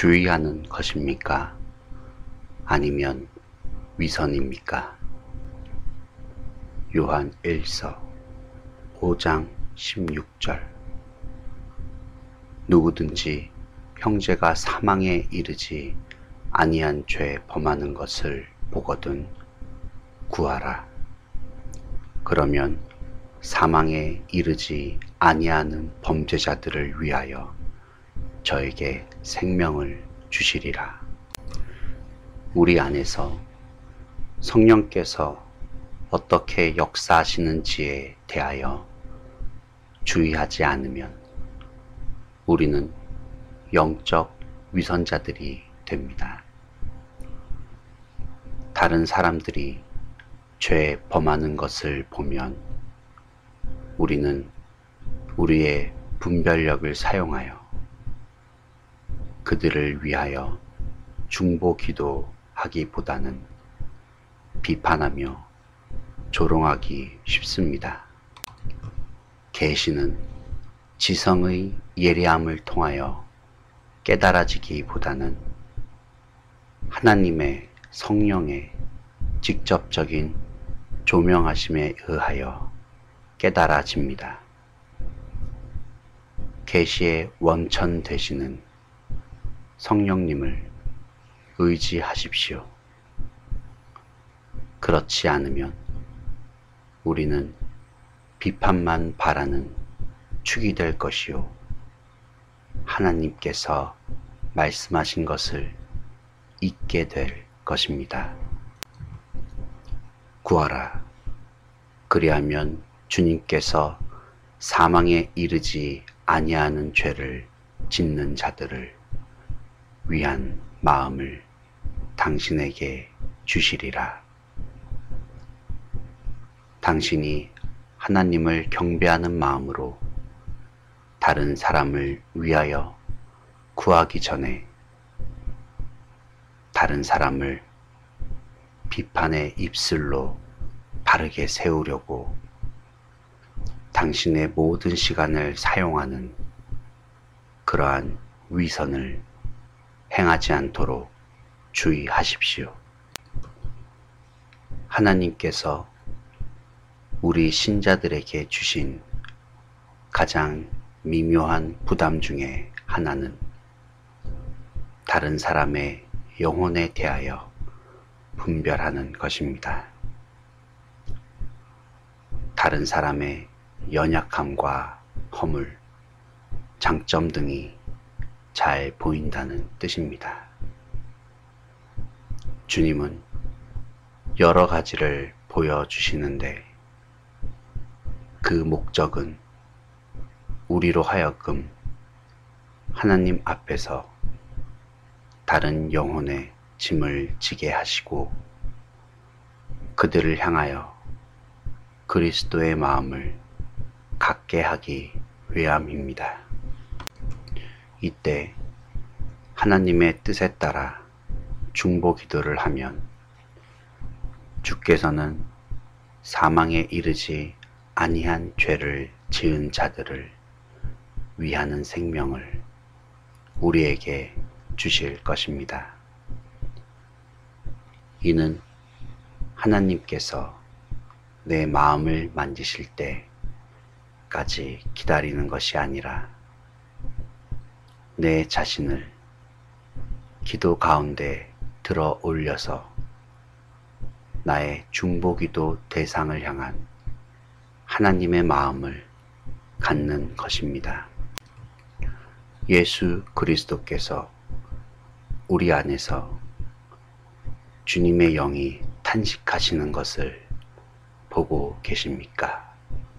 주의하는 것입니까? 아니면 위선입니까? 요한 1서 5장 16절. 누구든지 형제가 사망에 이르지 아니한 죄 범하는 것을 보거든 구하라. 그러면 사망에 이르지 아니하는 범죄자들을 위하여 저에게 생명을 주시리라. 우리 안에서 성령께서 어떻게 역사하시는지에 대하여 주의하지 않으면 우리는 영적 위선자들이 됩니다. 다른 사람들이 죄 범하는 것을 보면 우리는 우리의 분별력을 사용하여 그들을 위하여 중보 기도하기보다는 비판하며 조롱하기 쉽습니다. 계시는 지성의 예리함을 통하여 깨달아지기보다는 하나님의 성령의 직접적인 조명하심에 의하여 깨달아집니다. 계시의 원천 되시는 성령님을 의지하십시오. 그렇지 않으면 우리는 비판만 바라는 축이 될 것이요, 하나님께서 말씀하신 것을 잊게 될 것입니다. 구하라. 그리하면 주님께서 사망에 이르지 아니하는 죄를 짓는 자들을 위한 마음을 당신에게 주시리라. 당신이 하나님을 경배하는 마음으로 다른 사람을 위하여 구하기 전에 다른 사람을 비판의 입술로 바르게 세우려고 당신의 모든 시간을 사용하는 그러한 위선을 행하지 않도록 주의하십시오. 하나님께서 우리 신자들에게 주신 가장 미묘한 부담 중에 하나는 다른 사람의 영혼에 대하여 분별하는 것입니다. 다른 사람의 연약함과 허물, 장점 등이 잘 보인다는 뜻입니다. 주님은 여러 가지를 보여주시는데 그 목적은 우리로 하여금 하나님 앞에서 다른 영혼의 짐을 지게 하시고 그들을 향하여 그리스도의 마음을 갖게 하기 위함입니다. 이때 하나님의 뜻에 따라 중보 기도를 하면 주께서는 사망에 이르지 아니한 죄를 지은 자들을 위하는 생명을 우리에게 주실 것입니다. 이는 하나님께서 내 마음을 만지실 때까지 기다리는 것이 아니라 내 자신을 기도 가운데 들어 올려서 나의 중보기도 대상을 향한 하나님의 마음을 갖는 것입니다. 예수 그리스도께서 우리 안에서 주님의 영이 탄식하시는 것을 보고 계십니까?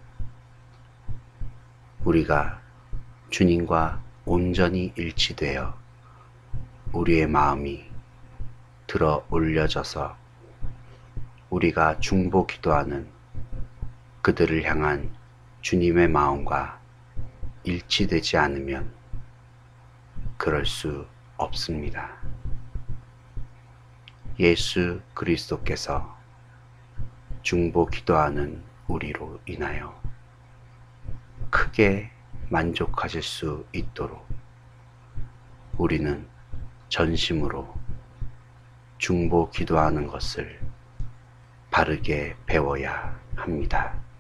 우리가 주님과 온전히 일치되어 우리의 마음이 들어 올려져서 우리가 중보 기도하는 그들을 향한 주님의 마음과 일치되지 않으면 그럴 수 없습니다. 예수 그리스도께서 중보 기도하는 우리로 인하여 크게 만족하실 수 있도록 우리는 전심으로 중보 기도하는 것을 바르게 배워야 합니다.